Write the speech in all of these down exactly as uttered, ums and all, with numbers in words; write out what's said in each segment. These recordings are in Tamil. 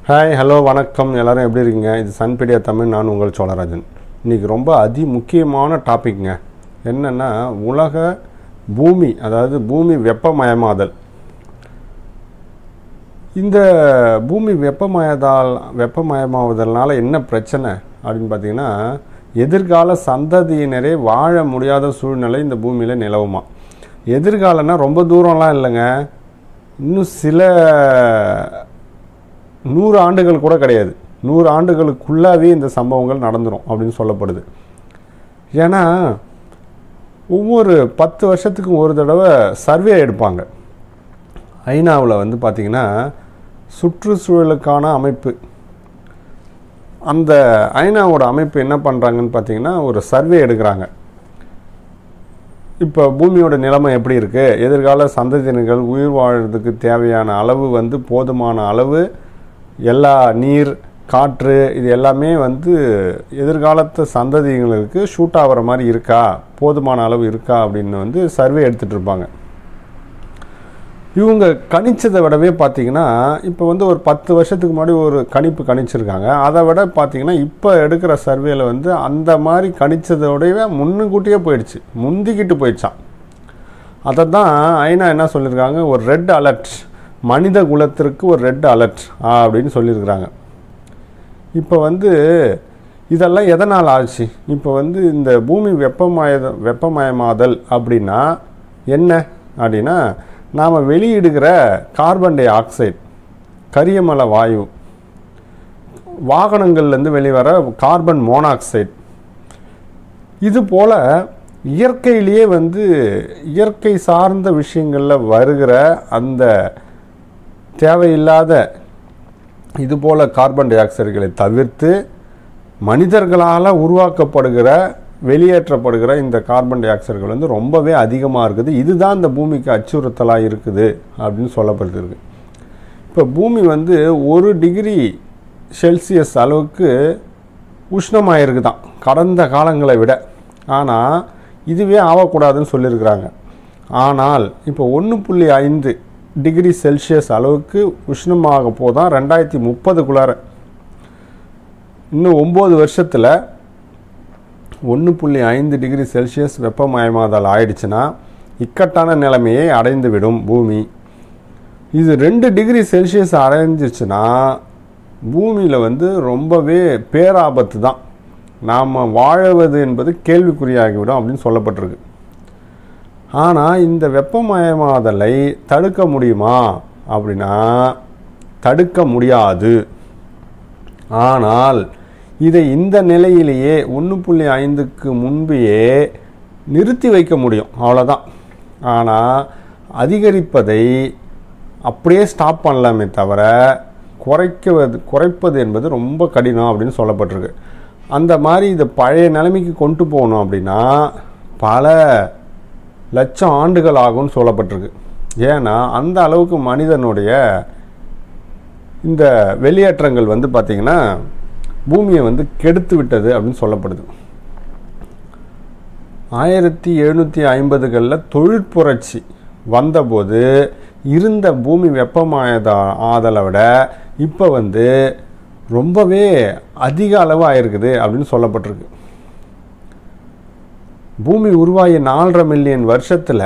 ஹாய் ஹலோ வணக்கம் எல்லாரும் எப்படி இருக்கீங்க? இது சன்பீடியா தமிழ். நான் உங்கள் சோழராஜன். இன்றைக்கி ரொம்ப அதி முக்கியமான டாபிக்ங்க. என்னென்னா உலக பூமி, அதாவது பூமி வெப்பமயமாதல். இந்த பூமி வெப்பமயதால் வெப்பமயமாவதனால என்ன பிரச்சனை அப்படின்னு பார்த்தீங்கன்னா, எதிர்கால சந்ததியினரே வாழ முடியாத சூழ்நிலை இந்த பூமியில் நிலவுமா. எதிர்காலம்னா ரொம்ப தூரம்லாம் இல்லைங்க, இன்னும் சில நூறு ஆண்டுகள் கூட கிடையாது, நூறு ஆண்டுகளுக்குள்ளாவே இந்த சம்பவங்கள் நடந்துடும் அப்படின்னு சொல்லப்படுது. ஏன்னா ஒவ்வொரு பத்து வருஷத்துக்கும் ஒரு தடவை சர்வே எடுப்பாங்க. ஐநாவில் வந்து பார்த்திங்கன்னா சுற்றுச்சூழலுக்கான அமைப்பு, அந்த ஐநாவோட அமைப்பு என்ன பண்ணுறாங்கன்னு பார்த்திங்கன்னா ஒரு சர்வே எடுக்கிறாங்க. இப்போ பூமியோட நிலைமை எப்படி இருக்குது, எதிர்கால சந்ததியினர்கள் உயிர் வாழ்கிறதுக்கு தேவையான அளவு வந்து போதுமான அளவு, எல்லா நீர் காற்று இது எல்லாமே வந்து எதிர்காலத்து சந்ததிகளுக்கு ஷூட் ஆகிற மாதிரி இருக்கா, போதுமான அளவு இருக்கா அப்படின்னு வந்து சர்வே எடுத்துகிட்டு இருப்பாங்க. இவங்க கணிச்சதை விடவே பார்த்திங்கன்னா இப்போ வந்து ஒரு பத்து வருஷத்துக்கு முன்னாடி ஒரு கணிப்பு கணிச்சிருக்காங்க. அதை விட பார்த்திங்கன்னா இப்போ எடுக்கிற சர்வேல வந்து அந்த மாதிரி கணிச்சதோடவே முன்னுக்கூட்டியே போயிடுச்சு, முந்திக்கிட்டு போயிடுச்சான். அதை தான் ஐநா என்ன சொல்லியிருக்காங்க, ஒரு ரெட் அலர்ட், மனித குலத்திற்கு ஒரு ரெட் அலர்ட் அப்படின்னு சொல்லியிருக்கிறாங்க. இப்போ வந்து இதெல்லாம் எதனால் ஆச்சு? இப்போ வந்து இந்த பூமி வெப்பமய வெப்பமயமாதல் அப்படின்னா என்ன அப்படின்னா, நாம் வெளியிடுகிற கார்பன் டை ஆக்சைடு, கரியமல வாயு, வாகனங்கள்லேருந்து வெளிவர கார்பன் மோனாக்சைடு, இது போல் இயற்கையிலேயே வந்து இயற்கை சார்ந்த விஷயங்களில் வருகிற அந்த தேவையில்லாத இது போல் கார்பன் டை ஆக்சைடுகளை தவிர்த்து மனிதர்களால் உருவாக்கப்படுகிற வெளியேற்றப்படுகிற இந்த கார்பன் டை ஆக்சைடுகள் வந்து ரொம்பவே அதிகமாக இருக்குது. இதுதான் இந்த பூமிக்கு அச்சுறுத்தலாக இருக்குது அப்படின்னு சொல்லப்படுது. இப்போ பூமி வந்து ஒரு டிகிரி செல்சியஸ் அளவுக்கு உஷ்ணமாக இருக்குதான் கடந்த காலங்களை விட. ஆனால் இதுவே ஆகக்கூடாதுன்னு சொல்லியிருக்கிறாங்க. ஆனால் இப்போ ஒன்று புள்ளி ஐந்து டிகிரி செல்சியஸ் அளவுக்கு உஷ்ணமாக போதான் ரெண்டாயிரத்தி முப்பதுக்குள்ளார, இன்னும் ஒம்பது வருஷத்தில் ஒன்று புள்ளி ஐந்து டிகிரி செல்சியஸ் வெப்பமயமாதல் ஆயிடுச்சுன்னா இக்கட்டான நிலைமையை அடைந்துவிடும் பூமி. இது ரெண்டு டிகிரி செல்சியஸ் அடைஞ்சிச்சுன்னா பூமியில் வந்து ரொம்பவே பேராபத்து தான், நாம் வாழுவது என்பது கேள்விக்குறியாகிவிடும் அப்படின்னு சொல்லப்பட்டிருக்கு. ஆனால் இந்த வெப்பமயமாதலை தடுக்க முடியுமா அப்படின்னா தடுக்க முடியாது. ஆனால் இதை இந்த நிலையிலேயே ஒன்று புள்ளி ஐந்துக்கு முன்பையே நிறுத்தி வைக்க முடியும், அவ்வளோதான். ஆனால் அதிகரிப்பதை அப்படியே ஸ்டாப் பண்ணலாமே தவிர குறைக்குவது குறைப்பது என்பது ரொம்ப கடினம் அப்படின்னு சொல்லப்பட்டிருக்கு. அந்த மாதிரி இதை பழைய நிலைமைக்கு கொண்டு போகணும் அப்படின்னா பல லட்சம் ஆண்டுகள் ஆகும்னு சொல்லப்பட்டிருக்கு. ஏன்னா அந்த அளவுக்கு மனிதனுடைய இந்த வெளியேற்றங்கள் வந்து பார்த்திங்கன்னா பூமியை வந்து கெடுத்து விட்டது அப்படின்னு சொல்லப்படுது. ஆயிரத்தி எழுநூற்றி ஐம்பதுகளில் தொழிற்புரட்சி வந்தபோது இருந்த பூமி வெப்பமயத ஆதலை விட இப்போ வந்து ரொம்பவே அதிக அளவு ஆயிருக்குது அப்படின்னு சொல்லப்பட்டிருக்கு. பூமி உருவாகிய நாலரை மில்லியன் வருஷத்தில்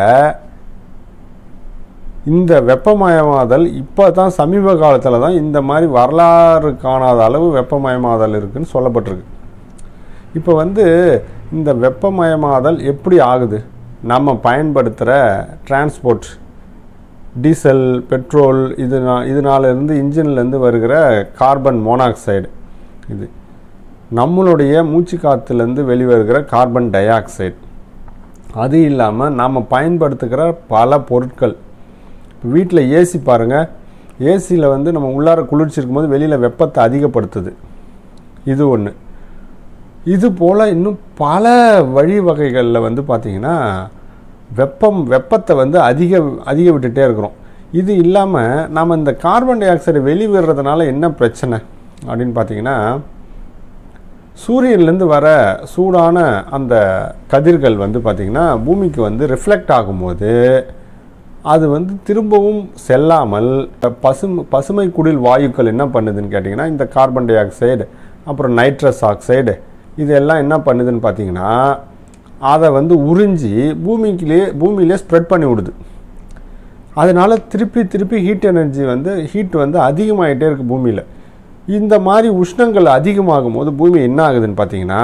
இந்த வெப்பமயமாதல் இப்போ தான் சமீப காலத்தில் தான் இந்த மாதிரி வரலாறு காணாத அளவு வெப்பமயமாதல் இருக்குதுன்னு சொல்லப்பட்டிருக்கு. இப்போ வந்து இந்த வெப்பமயமாதல் எப்படி ஆகுது? நம்ம பயன்படுத்துகிற டிரான்ஸ்போர்ட், டீசல், பெட்ரோல், இது இதனாலேருந்து இன்ஜின்லேருந்து வருகிற கார்பன் மோனாக்சைடு, இது நம்மளுடைய மூச்சு காற்றுலேருந்து வெளிவருகிற கார்பன் டை ஆக்சைடு, அது இல்லாமல் நாம் பயன்படுத்துகிற பல பொருட்கள். வீட்டில் ஏசி பாருங்கள், ஏசியில் வந்து நம்ம உள்ளார குளிர்ச்சி இருக்கும்போது வெளியில் வெப்பத்தை அதிகப்படுத்துது, இது ஒன்று. இது போல் இன்னும் பல வழிவகைகளில் வந்து பார்த்திங்கன்னா வெப்பம் வெப்பத்தை வந்து அதிக அதிக விட்டுட்டே இருக்கிறோம். இது இல்லாமல் நாம் இந்த கார்பன் டை ஆக்சைடை வெளிவிடுறதுனால என்ன பிரச்சனை அப்படின்னு பார்த்திங்கன்னா, சூரியன்லேருந்து வர சூடான அந்த கதிர்கள் வந்து பார்த்திங்கன்னா பூமிக்கு வந்து ரிஃப்ளெக்ட் ஆகும்போது அது வந்து திரும்பவும் செல்லாமல் பசுமை பசுமை குடில் வாயுக்கள் என்ன பண்ணுதுன்னு கேட்டிங்கன்னா, இந்த கார்பன் டை ஆக்சைடு அப்புறம் நைட்ரஸ் ஆக்சைடு இதெல்லாம் என்ன பண்ணுதுன்னு பார்த்தீங்கன்னா, அதை வந்து உறிஞ்சி பூமிக்கிலே பூமியிலே ஸ்ப்ரெட் பண்ணி விடுது. அதனால் திருப்பி திருப்பி ஹீட் எனர்ஜி வந்து ஹீட் வந்து அதிகமாகிட்டே இருக்குது பூமியில். இந்த மாதிரி உஷ்ணங்கள் அதிகமாகும் போது பூமி என்ன ஆகுதுன்னு பார்த்தீங்கன்னா,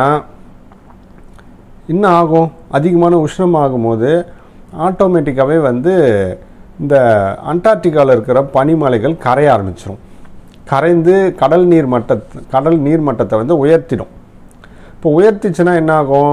என்ன ஆகும், அதிகமான உஷ்ணம் ஆகும்போது ஆட்டோமேட்டிக்காகவே வந்து இந்த அண்டார்டிகாவில் இருக்கிற பனிமலைகள் கரைய ஆரம்பிச்சிடும். கரைந்து கடல் நீர் மட்டத்தை கடல் நீர் மட்டத்தை வந்து உயர்த்திடும். இப்போ உயர்த்திச்சுன்னா என்ன ஆகும்,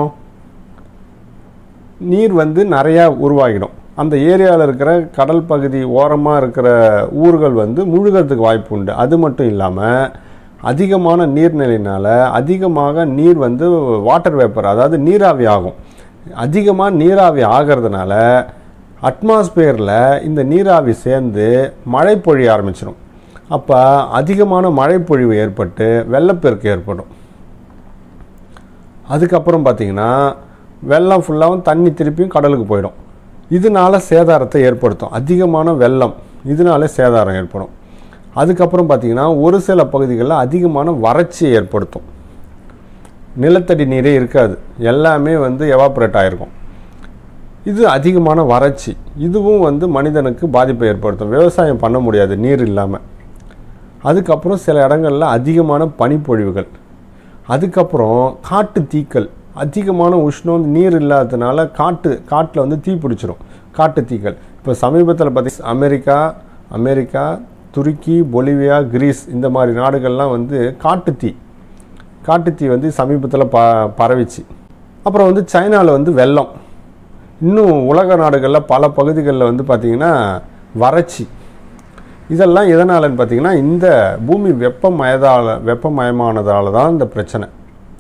நீர் வந்து நிறையா உருவாகிடும். அந்த ஏரியாவில் இருக்கிற கடல் பகுதி ஓரமாக இருக்கிற ஊர்கள் வந்து முழுகிறதுக்கு வாய்ப்பு உண்டு. அது மட்டும் இல்லாமல் அதிகமான நீர்நிலையினால் அதிகமாக நீர் வந்து வாட்டர் வேப்பர், அதாவது நீராவி ஆகும். அதிகமாக நீராவி ஆகிறதுனால அட்மாஸ்பியரில் இந்த நீராவி சேர்ந்து மழை பொழிய ஆரம்பிச்சிடும். அப்போ அதிகமான மழை பொழிவு ஏற்பட்டு வெள்ளப்பெருக்கு ஏற்படும். அதுக்கப்புறம் பார்த்திங்கன்னா வெள்ளம் ஃபுல்லாகவும் தண்ணி திருப்பியும் கடலுக்கு போயிடும். இதனால சேதாரத்தை ஏற்படுத்தும். அதிகமான வெள்ளம் இதனால சேதாரம் ஏற்படும். அதுக்கப்புறம் பார்த்திங்கன்னா ஒரு சில பகுதிகளில் அதிகமான வறட்சியை ஏற்படுத்தும். நிலத்தடி நீரே இருக்காது, எல்லாமே வந்து எவாப்ரேட் ஆகிருக்கும். இது அதிகமான வறட்சி, இதுவும் வந்து மனிதனுக்கு பாதிப்பை ஏற்படுத்தும். விவசாயம் பண்ண முடியாது நீர் இல்லாமல். அதுக்கப்புறம் சில இடங்களில் அதிகமான பனிப்பொழிவுகள். அதுக்கப்புறம் காட்டு தீக்கள், அதிகமான உஷ்ணம் நீர் இல்லாததுனால காட்டு காட்டில் வந்து தீ பிடிச்சிரும். காட்டு தீக்கள் இப்போ சமீபத்தில் பார்த்திங்கன்னா அமெரிக்கா அமெரிக்கா துருக்கி, பொலிவியா, கிரீஸ் இந்த மாதிரி நாடுகள்லாம் வந்து காட்டுத்தீ காட்டுத்தீ வந்து சமீபத்தில் ப பரவிச்சு. அப்புறம் வந்து சைனாவில் வந்து வெள்ளம். இன்னும் உலக நாடுகளில் பல பகுதிகளில் வந்து பார்த்திங்கன்னா வறட்சி. இதெல்லாம் எதனாலன்னு பார்த்திங்கன்னா இந்த பூமி வெப்பமயதால வெப்பமயமானதால தான் இந்த பிரச்சனை.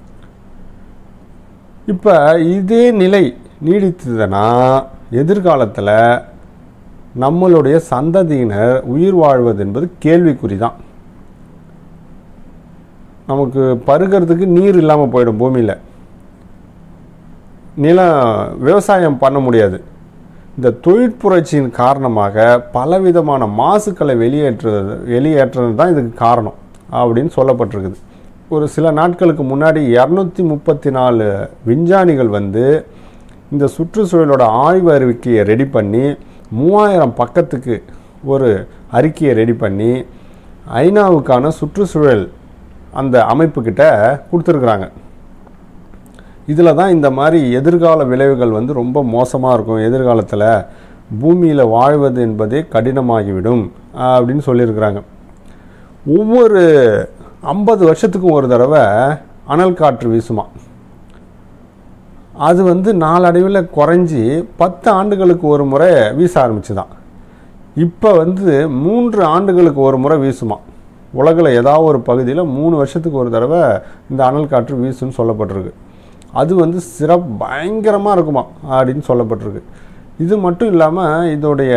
இப்போ இதே நிலை நீடித்ததுன்னா எதிர்காலத்தில் நம்மளுடைய சந்ததியினர் உயிர் வாழ்வது என்பது கேள்விக்குறி தான். நமக்கு பருகிறதுக்கு நீர் இல்லாமல் போயிடும். பூமியில் நிலம் விவசாயம் பண்ண முடியாது. இந்த தொழிற்புரட்சியின் காரணமாக பலவிதமான மாசுக்களை வெளியேற்றுவது வெளியேற்றுறது தான் இதுக்கு காரணம் அப்படின்னு சொல்லப்பட்டிருக்குது. ஒரு சில நாட்களுக்கு முன்னாடி இரநூத்தி முப்பத்தி நாலு விஞ்ஞானிகள் வந்து இந்த சுற்றுச்சூழலோட ஆய்வு அறிக்கையை ரெடி பண்ணி மூவாயிரம் பக்கத்துக்கு ஒரு அறிக்கையை ரெடி பண்ணி ஐநாவுக்கான சுற்றுச்சூழல் அந்த அமைப்புக்கிட்ட கொடுத்துருக்குறாங்க. இதில் தான் இந்த மாதிரி எதிர்கால விளைவுகள் வந்து ரொம்ப மோசமாக இருக்கும், எதிர்காலத்தில் பூமியில் வாழ்வது என்பதே கடினமாகிவிடும் அப்படின்னு சொல்லியிருக்கிறாங்க. ஒவ்வொரு ஐம்பது வருஷத்துக்கும் ஒரு தடவை அனல் காற்று வீசுமா. அது வந்து நாளடைவில் குறைஞ்சி பத்து ஆண்டுகளுக்கு ஒரு முறை வீச ஆரம்பிச்சுதான். இப்போ வந்து மூன்று ஆண்டுகளுக்கு ஒரு முறை வீசுமா. உலகில் ஏதாவது ஒரு பகுதியில் மூணு வருஷத்துக்கு ஒரு தடவை இந்த அனல் காற்று வீசுன்னு சொல்லப்பட்டிருக்கு. அது வந்து சிறப்பு பயங்கரமாக இருக்குமா அப்படின்னு சொல்லப்பட்டிருக்கு. இது மட்டும் இல்லாமல் இதோடைய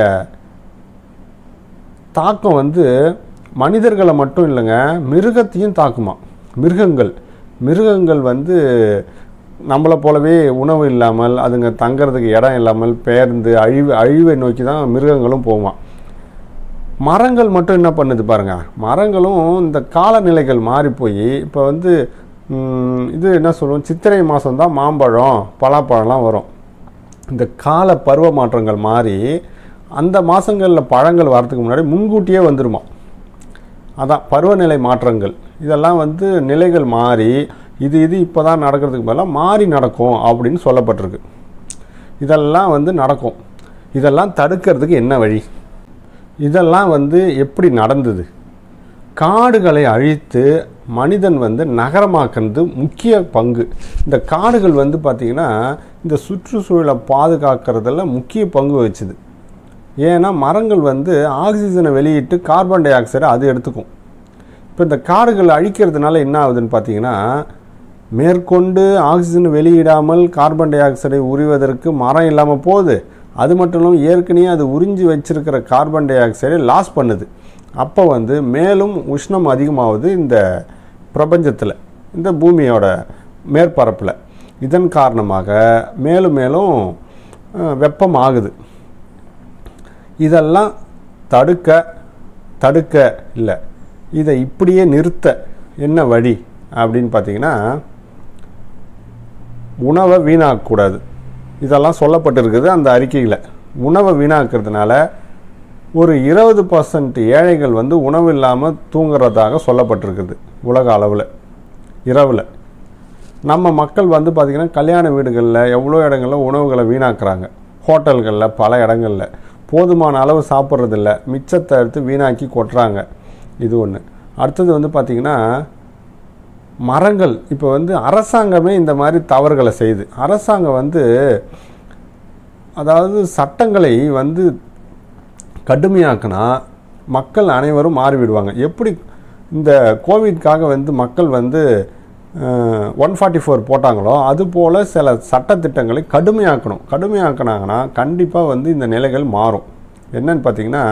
தாக்கம் வந்து மனிதர்களை மட்டும் இல்லைங்க, மிருகத்தையும் தாக்குமா. மிருகங்கள் மிருகங்கள் வந்து நம்மளை போலவே உணவு இல்லாமல், அதுங்க தங்கிறதுக்கு இடம் இல்லாமல் பெயர்ந்து அழிவு அழிவை நோக்கி தான் மிருகங்களும் போகுமா. மரங்கள் மட்டும் என்ன பண்ணுது பாருங்கள், மரங்களும் இந்த காலநிலைகள் மாறி போய் இப்போ வந்து இது என்ன சொல்லுவோம், சித்திரை மாதம்தான் மாம்பழம் பலாப்பழம்லாம் வரும். இந்த கால பருவ மாற்றங்கள் மாறி அந்த மாதங்களில் பழங்கள் வரத்துக்கு முன்னாடி முன்கூட்டியே வந்துடுமா. அதான் பருவநிலை மாற்றங்கள். இதெல்லாம் வந்து நிலைகள் மாறி இது இது இப்போ தான் நடக்கிறதுக்கு பதிலாக மாறி நடக்கும் அப்படின்னு சொல்லப்பட்டிருக்கு. இதெல்லாம் வந்து நடக்கும். இதெல்லாம் தடுக்கிறதுக்கு என்ன வழி? இதெல்லாம் வந்து எப்படி நடந்தது? காடுகளை அழித்து மனிதன் வந்து நகரமாக்குறது முக்கிய பங்கு. இந்த காடுகள் வந்து பார்த்திங்கன்னா இந்த சுற்றுச்சூழலை பாதுகாக்கிறதுல முக்கிய பங்கு வச்சுது. ஏன்னா மரங்கள் வந்து ஆக்சிஜனை வெளியிட்டு கார்பன் டை ஆக்சைடை அது எடுத்துக்கும். இப்போ இந்த காடுகள் அழிக்கிறதுனால என்ன ஆகுதுன்னு பார்த்தீங்கன்னா, மேற்கொண்டு ஆக்சிஜன் வெளியிடாமல் கார்பன் டை ஆக்சைடை உரிவதற்கு மரம் இல்லாமல் போகுது. அது மட்டும் இல்லாமல் ஏற்கனவே அது உறிஞ்சி வச்சிருக்கிற கார்பன் டை ஆக்சைடை லாஸ் பண்ணுது. அப்போ வந்து மேலும் உஷ்ணம் அதிகமாகுது இந்த பிரபஞ்சத்தில், இந்த பூமியோட மேற்பரப்பில். இதன் காரணமாக மேலும் மேலும் வெப்பம் ஆகுது. இதெல்லாம் தடுக்க தடுக்க இல்லை, இதை இப்படியே நிறுத்த என்ன வழி அப்படின்னு பார்த்தீங்கன்னா, உணவை வீணாக்கக்கூடாது. இதெல்லாம் சொல்லப்பட்டிருக்குது அந்த அறிக்கையில். உணவை வீணாக்கிறதுனால ஒரு இருபது பர்சன்ட் ஏழைகள் வந்து உணவு இல்லாமல் தூங்குறதாக சொல்லப்பட்டிருக்குது உலக அளவில். இரவில் நம்ம மக்கள் வந்து பார்த்திங்கன்னா கல்யாண வீடுகளில் எவ்வளோ இடங்களில் உணவுகளை வீணாக்குறாங்க. ஹோட்டல்களில் பல இடங்களில் போதுமான அளவு சாப்பிட்றதில்ல, மிச்சத்தை எடுத்து வீணாக்கி கொட்டுறாங்க. இது ஒன்று. அடுத்தது வந்து பார்த்திங்கன்னா மரங்கள். இப்போ வந்து அரசாங்கமே இந்த மாதிரி தவறுகளை செய்யுது. அரசாங்கம் வந்து அதாவது சட்டங்களை வந்து கடுமையாக்குனா மக்கள் அனைவரும் மாறிவிடுவாங்க. எப்படி இந்த கோவிட்காக வந்து மக்கள் வந்து ஒன் ஃபார்ட்டி ஃபோர் போட்டாங்களோ அதுபோல் சில சட்டத்திட்டங்களை கடுமையாக்கணும். கடுமையாக்கினாங்கன்னா கண்டிப்பாக வந்து இந்த நிலைகள் மாறும். என்னன்னு பார்த்தீங்கன்னா,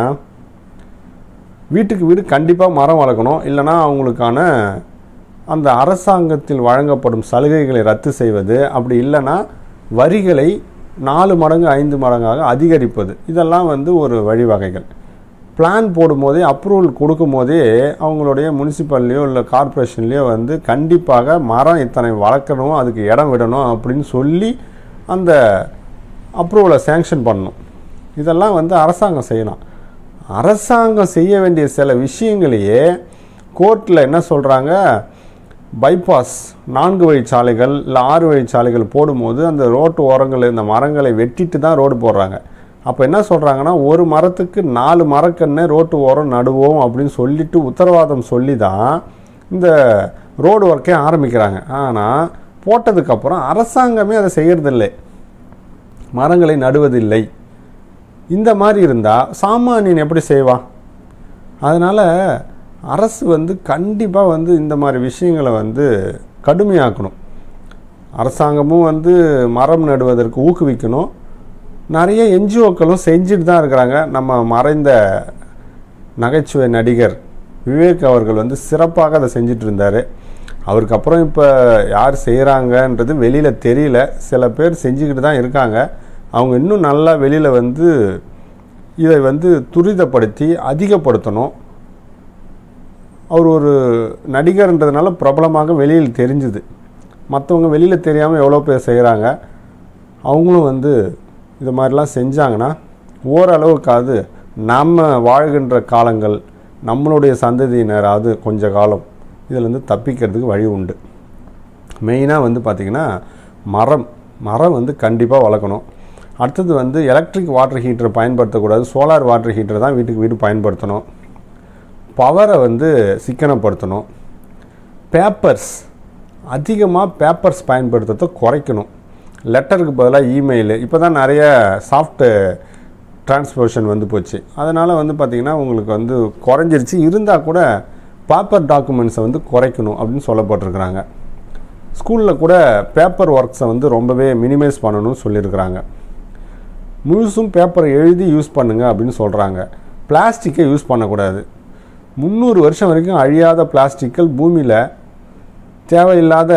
வீட்டுக்கு வீடு கண்டிப்பாக மரம் வளர்க்கணும். இல்லைனா அவங்களுக்கான அந்த அரசாங்கத்தில் வழங்கப்படும் சலுகைகளை ரத்து செய்வது, அப்படி இல்லைன்னா வரிகளை நாலு மடங்கு ஐந்து மடங்காக அதிகரிப்பது. இதெல்லாம் வந்து ஒரு வழிவகைகள். பிளான் போடும்போதே அப்ரூவல் கொடுக்கும் போதே அவங்களுடைய முனிசிபல்லையோ இல்லை கார்பரேஷன்லேயோ வந்து கண்டிப்பாக மரம் இத்தனை வளர்க்கணும், அதுக்கு இடம் விடணும் அப்படின்னு சொல்லி அந்த அப்ரூவலை சேங்ஷன் பண்ணணும். இதெல்லாம் வந்து அரசாங்கம் செய்யலாம். அரசாங்கம் செய்ய வேண்டிய சில விஷயங்களையே கோர்ட்டில் என்ன சொல்கிறாங்க, பைபாஸ் நான்கு வழிச்சாலைகள் இல்லை ஆறு வழிச்சாலைகள் போடும்போது அந்த ரோட்டு ஓரங்கள் இந்த மரங்களை வெட்டிட்டு தான் ரோடு போடுறாங்க. அப்போ என்ன சொல்கிறாங்கன்னா, ஒரு மரத்துக்கு நாலு மரக்கன்று ரோட்டு ஓரம் நடுவோம் அப்படின்னு சொல்லிட்டு உத்தரவாதம் சொல்லி தான் இந்த ரோடு ஒர்க்கே ஆரம்பிக்கிறாங்க. ஆனால் போட்டதுக்கப்புறம் அரசாங்கமே அதை செய்கிறதில்லை, மரங்களை நடுவதில்லை. இந்த மாதிரி இருந்தால் சாமானியன் எப்படி செய்வான்? அதனால் அரசு வந்து கண்டிப்பாக வந்து இந்த மாதிரி விஷயங்களை வந்து கடுமையாக்கணும். அரசாங்கமும் வந்து மரம் நடுவதற்கு ஊக்குவிக்கணும். நிறைய என்ஜிஓக்களும் செஞ்சுட்டு தான் இருக்கிறாங்க. நம்ம மறைந்த நகைச்சுவை நடிகர் விவேக் அவர்கள் வந்து சிறப்பாக அதை செஞ்சிட்டு இருந்தார். அவருக்கு அப்புறம் இப்போ யார் செய்கிறாங்கன்றது வெளியில் தெரியல. சில பேர் செஞ்சுக்கிட்டு தான் இருக்காங்க. அவங்க இன்னும் நல்லா வெளியில் வந்து இதை வந்து துரிதப்படுத்தி அதிகப்படுத்தணும். அவர் ஒரு நடிகர்ன்றதுனால பிரபலமாக வெளியில் தெரிஞ்சுது. மற்றவங்க வெளியில் தெரியாமல் எவ்வளோ பேர் செய்கிறாங்க. அவங்களும் வந்து இது மாதிரிலாம் செஞ்சாங்கன்னா ஓரளவுக்காவது நம்ம வாழ்கின்ற காலங்கள், நம்மளுடைய சந்ததியினராவது கொஞ்ச காலம் இதிலேருந்து தப்பிக்கிறதுக்கு வழி உண்டு. மெயினாக வந்து பார்த்திங்கன்னா மரம் மரம் வந்து கண்டிப்பாக வளர்க்கணும். அடுத்தது வந்து எலக்ட்ரிக் வாட்டர் ஹீட்டரை பயன்படுத்தக்கூடாது. சோலார் வாட்டர் ஹீட்டரை தான் வீட்டுக்கு வீடு பயன்படுத்தணும். பவரை வந்து சிக்கனப்படுத்தணும். பேப்பர்ஸ் அதிகமாக பேப்பர்ஸ் பயன்படுத்துறதை குறைக்கணும். லெட்டருக்கு பதிலாக இமெயிலு. இப்போ தான் நிறைய சாஃப்ட் டிரான்ஸ்போர்ஷன் வந்து போச்சு. அதனால் வந்து பார்த்திங்கன்னா உங்களுக்கு வந்து குறைஞ்சிருச்சு. இருந்தால் கூட பேப்பர் டாக்குமெண்ட்ஸை வந்து குறைக்கணும் அப்படின்னு சொல்லப்பட்டிருக்கிறாங்க. ஸ்கூலில் கூட பேப்பர் ஒர்க்ஸை வந்து ரொம்பவே மினிமைஸ் பண்ணணும்னு சொல்லியிருக்கிறாங்க. முழுசும் பேப்பரை எழுதி யூஸ் பண்ணுங்க அப்படின்னு சொல்கிறாங்க. பிளாஸ்டிக்கை யூஸ் பண்ணக்கூடாது. முந்நூறு வருஷம் வரைக்கும் அழியாத பிளாஸ்டிக்கள் பூமியில் தேவையில்லாத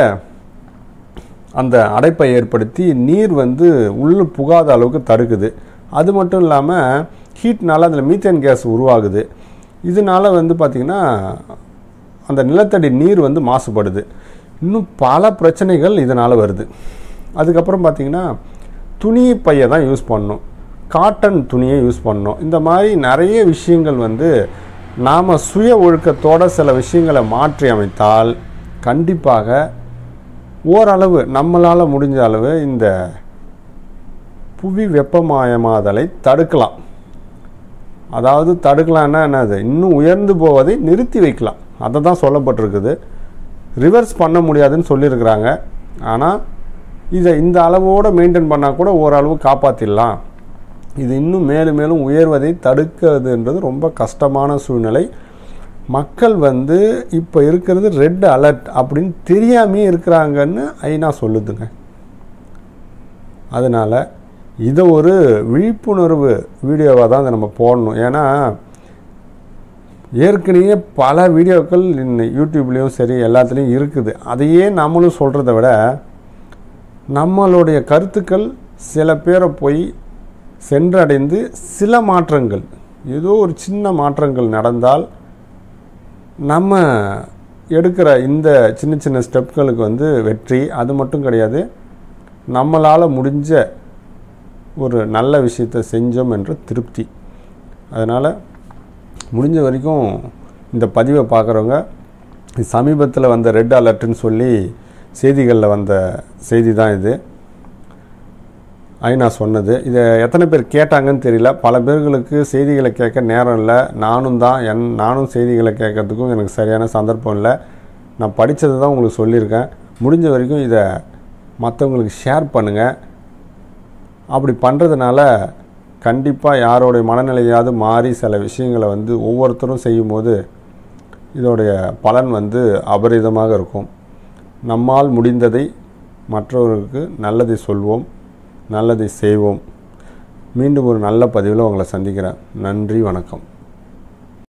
அந்த அடைப்பை ஏற்படுத்தி நீர் வந்து உள்ள புகாத அளவுக்கு தடுக்குது. அது மட்டும் இல்லாமல் ஹீட்னால அதில் மீத்தேன் கேஸ் உருவாகுது. இதனால் வந்து பார்த்திங்கன்னா அந்த நிலத்தடி நீர் வந்து மாசுபடுது. இன்னும் பல பிரச்சனைகள் இதனால் வருது. அதுக்கப்புறம் பார்த்திங்கன்னா துணி பையை தான் யூஸ் பண்ணணும், காட்டன் துணியை யூஸ் பண்ணணும். இந்த மாதிரி நிறைய விஷயங்கள் வந்து நாம் சுய ஒழுக்கத்தோட சில விஷயங்களை மாற்றி அமைத்தால் கண்டிப்பாக ஓரளவு நம்மளால் முடிஞ்ச அளவு இந்த புவி வெப்பமயமாதலை தடுக்கலாம். அதாவது தடுக்கலான்னா என்னது, இன்னும் உயர்ந்து போவதை நிறுத்தி வைக்கலாம். அதை தான் சொல்லப்பட்டிருக்குது. ரிவர்ஸ் பண்ண முடியாதுன்னு சொல்லியிருக்கிறாங்க. ஆனால் இதை இந்த அளவோடு மெயின்டைன் பண்ணால் கூட ஓரளவு காப்பாற்றிடலாம். இது இன்னும் மேலும் மேலும் உயர்வதை தடுக்கிறதுன்றது ரொம்ப கஷ்டமான சூழ்நிலை. மக்கள் வந்து இப்போ இருக்கிறது ரெட் அலர்ட் அப்படின்னு தெரியாமே இருக்கிறாங்கன்னு ஐநா சொல்லுதுங்க. அதனால் இதை ஒரு விழிப்புணர்வு வீடியோவாக தான் அதை நம்ம போடணும். ஏன்னா ஏற்கனவே பல வீடியோக்கள் யூடியூப்லேயும் சரி எல்லாத்துலேயும் இருக்குது. அதையே நம்மளும் சொல்கிறத விட நம்மளுடைய கருத்துக்கள் சில பேரை போய் சென்றடைந்து சில மாற்றங்கள், ஏதோ ஒரு சின்ன மாற்றங்கள் நடந்தால் நம்ம எடுக்கிற இந்த சின்ன சின்ன ஸ்டெப்களுக்கு வந்து வெற்றி. அது மட்டும் கிடையாது, நம்மளால் முடிஞ்ச ஒரு நல்ல விஷயத்தை செஞ்சோம் என்ற திருப்தி. அதனால் முடிஞ்ச வரைக்கும் இந்த பதிவை பார்க்குறவங்க, சமீபத்தில் வந்த ரெட் அலர்ட்டுன்னு சொல்லி செய்திகளில் வந்த செய்தி தான் இது, ஐநா சொன்னது. இதை எத்தனை பேர் கேட்டாங்கன்னு தெரியல. பல பேர்களுக்கு செய்திகளை கேட்க நேரம் இல்லை. நானும் தான் என் நானும் செய்திகளை கேட்கறதுக்கும் எனக்கு சரியான சந்தர்ப்பம் இல்லை. நான் படித்தது தான் உங்களுக்கு சொல்லியிருக்கேன். முடிஞ்ச வரைக்கும் இதை மற்றவங்களுக்கு ஷேர் பண்ணுங்கள். அப்படி பண்ணுறதுனால கண்டிப்பாக யாரோடைய மனநிலையாவது மாறி சில விஷயங்களை வந்து ஒவ்வொருத்தரும் செய்யும்போது இதோடைய பலன் வந்து அபரிதமாக இருக்கும். நம்மால் முடிந்ததை மற்றவர்களுக்கு நல்லதை சொல்வோம், நல்லதை செய்வோம். மீண்டும் ஒரு நல்ல பதிவில் உங்களை சந்திக்கிறேன். நன்றி, வணக்கம்.